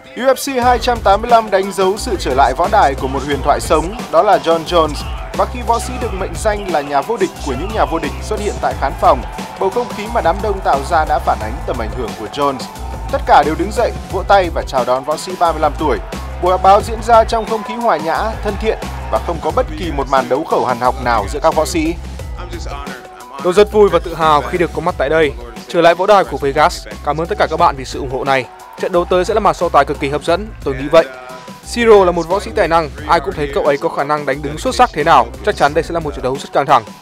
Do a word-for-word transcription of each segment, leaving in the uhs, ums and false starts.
u ép xê hai trăm tám mươi lăm đánh dấu sự trở lại võ đài của một huyền thoại sống, đó là Jon Jones. Và khi võ sĩ được mệnh danh là nhà vô địch của những nhà vô địch xuất hiện tại khán phòng, bầu không khí mà đám đông tạo ra đã phản ánh tầm ảnh hưởng của Jones. Tất cả đều đứng dậy, vỗ tay và chào đón võ sĩ ba mươi lăm tuổi. Buổi họp báo diễn ra trong không khí hòa nhã, thân thiện và không có bất kỳ một màn đấu khẩu hằn học nào giữa các võ sĩ. Tôi rất vui và tự hào khi được có mặt tại đây, trở lại võ đài của Vegas. Cảm ơn tất cả các bạn vì sự ủng hộ này. Trận đấu tới sẽ là màn so tài cực kỳ hấp dẫn, tôi nghĩ vậy. Ciro là một võ sĩ tài năng, ai cũng thấy cậu ấy có khả năng đánh đứng xuất sắc thế nào. Chắc chắn đây sẽ là một trận đấu rất căng thẳng.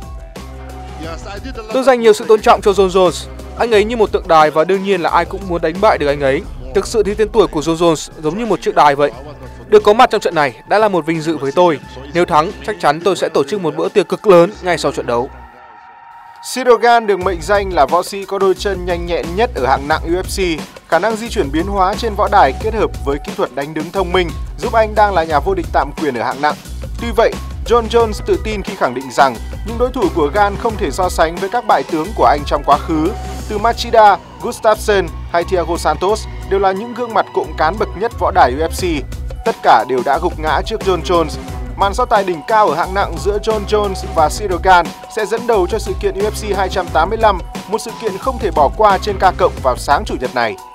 Tôi dành nhiều sự tôn trọng cho Jon Jones. Anh ấy như một tượng đài và đương nhiên là ai cũng muốn đánh bại được anh ấy. Thực sự thì tên tuổi của Jon Jones giống như một chiếc đài vậy. Được có mặt trong trận này đã là một vinh dự với tôi. Nếu thắng, chắc chắn tôi sẽ tổ chức một bữa tiệc cực lớn ngay sau trận đấu. Ciryl Gane được mệnh danh là võ sĩ có đôi chân nhanh nhẹn nhất ở hạng nặng u ép xê. Khả năng di chuyển biến hóa trên võ đài kết hợp với kỹ thuật đánh đứng thông minh giúp anh đang là nhà vô địch tạm quyền ở hạng nặng. Tuy vậy, Jon Jones tự tin khi khẳng định rằng những đối thủ của Gane không thể so sánh với các bại tướng của anh trong quá khứ. Từ Machida, Gustafsson hay Thiago Santos đều là những gương mặt cộm cán bậc nhất võ đài u ép xê. Tất cả đều đã gục ngã trước Jon Jones. Màn so tài đỉnh cao ở hạng nặng giữa Jon Jones và Ciryl Gane sẽ dẫn đầu cho sự kiện u ép xê hai trăm tám mươi lăm, một sự kiện không thể bỏ qua trên K cộng vào sáng Chủ nhật này.